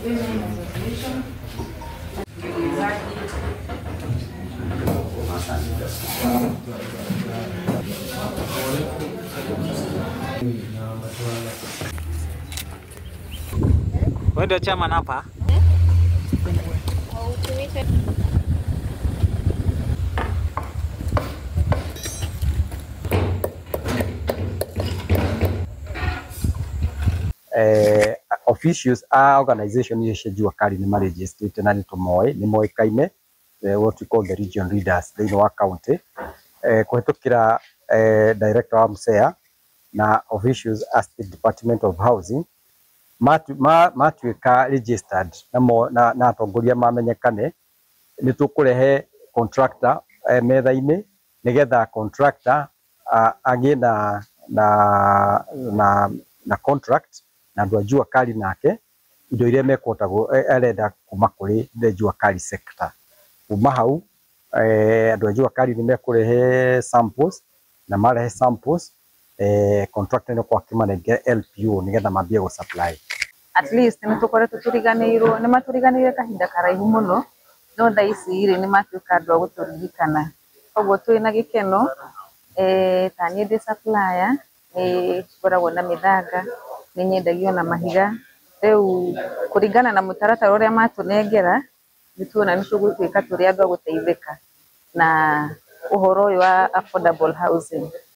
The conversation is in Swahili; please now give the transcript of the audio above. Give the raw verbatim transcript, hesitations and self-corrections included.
Wewe ndio chairman hapa? Eh, officials a organization ya Jua Kali ni ma registered na ni tumoe ni moikaine what we call the region leaders they know county eh kuhitukira eh director wa Msea na officials as the Department of Housing matu ma matuika registered na mo, na na atongoria mamenyekane ni tukurehe contractor eh, metha-ini nigetha contractor uh, agie na na na na contract na andu a Jua Kali nake indo iria mekotagwo arenda kuma kuri the Jua Kali sector kuma hau eh andu a Jua Kali ni mekurehe samples na marehe samples eh contractor no kwa kimanenge L P O nigetha mambie go supply at least ni tukoretwo turiganirwo ni maturiganire kahinda karaihu muno no tha ici ri ni matuika andu a guturigikana koguo twina gikeno eh ta ni ndi supplier ni ngoragwo na mithanga ni nyendagio na mahiga riu kuringana na mutaratara uria matunengera nituona ni tugutwika turi andu a guteithika na uhoro uyu wa affordable housing